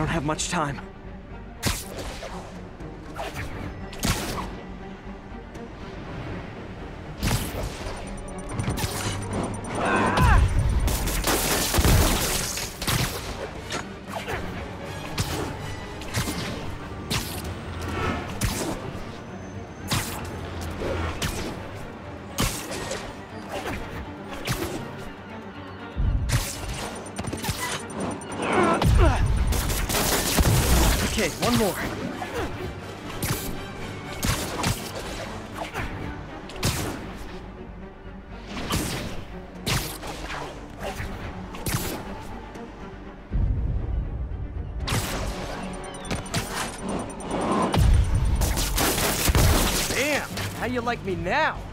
don't have much time. Okay, one more. Damn, how you like me now?